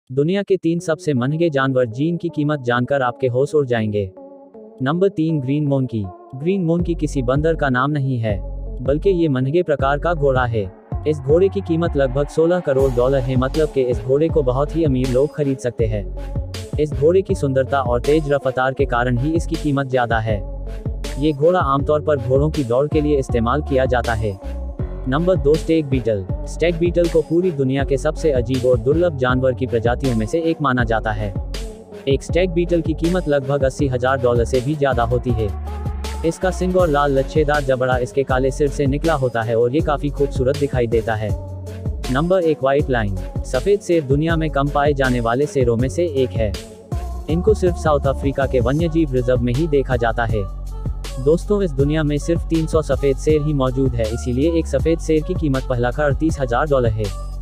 दुनिया के 3 सबसे महंगे जानवर जिनकी कीमत जानकर आपके होश उड़ जाएंगे। Number 3, green monkey. Green monkey किसी बंदर का नाम नहीं है, बल्कि ये महंगे प्रकार का घोड़ा है। इस घोड़े की कीमत लगभग $16 करोड़ है, मतलब कि इस घोड़े को बहुत ही अमीर लोग खरीद सकते हैं। इस घोड़े की सुंदरता और तेज रफ्तार के कारण ही इसकी कीमत ज्यादा है। ये घोड़ा आमतौर पर घोड़ों की दौड़ के लिए इस्तेमाल किया जाता है। Number 2, stag beetle. Stag beetle को पूरी दुनिया के सबसे अजीब और दुर्लभ जानवर की प्रजातियों में से एक माना जाता है। एक स्टेग बीटल की कीमत लगभग $80,000 से भी ज्यादा होती है। इसका सिंग और लाल लच्छेदार जबड़ा इसके काले सिर से निकला होता है और ये काफी खूबसूरत दिखाई देता है। Number 1, white lion. सफेद शेर दुनिया में कम पाए जाने वाले शेरों में से एक है। इनको सिर्फ साउथ अफ्रीका के वन्यजीव रिजर्व में ही देखा जाता है। दोस्तों, इस दुनिया में सिर्फ 300 सफेद शेर ही मौजूद है, इसीलिए एक सफेद शेर की कीमत $38,000 है।